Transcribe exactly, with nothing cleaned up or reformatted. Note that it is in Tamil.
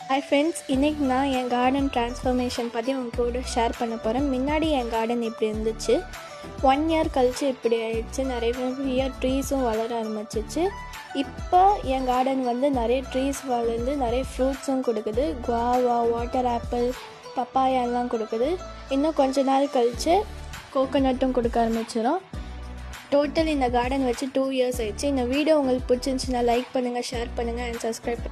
ஹாய் ஃப்ரெண்ட்ஸ், இன்றைக்கி நான் என் கார்டன் ட்ரான்ஸ்ஃபர்மேஷன் பற்றி உங்க கூட ஷேர் பண்ண போகிறேன். முன்னாடி என் கார்டன் இப்படி இருந்துச்சு, ஒன் இயர் கழித்து இப்படி ஆயிடுச்சு. நிறைய ட்ரீஸும் வளர ஆரம்பிச்சிச்சு. இப்போ என் கார்டன் வந்து நிறைய ட்ரீஸ் வளர்ந்து நிறைய ஃப்ரூட்ஸும் கொடுக்குது. குவாவா, வாட்டர் ஆப்பிள், பப்பாயா எல்லாம் கொடுக்குது. இன்னும் கொஞ்ச நாள் கழித்து கோகோனட்டும் கொடுக்க ஆரம்பிச்சிடும். டோட்டல் இந்த கார்டன் வச்சு டூ இயர்ஸ் ஆயிடுச்சு. இந்த வீடியோ உங்களுக்கு பிடிச்சிருந்துச்சுன்னா லைக் பண்ணுங்கள், ஷேர் பண்ணுங்கள் அண்ட் சப்ஸ்கிரைப்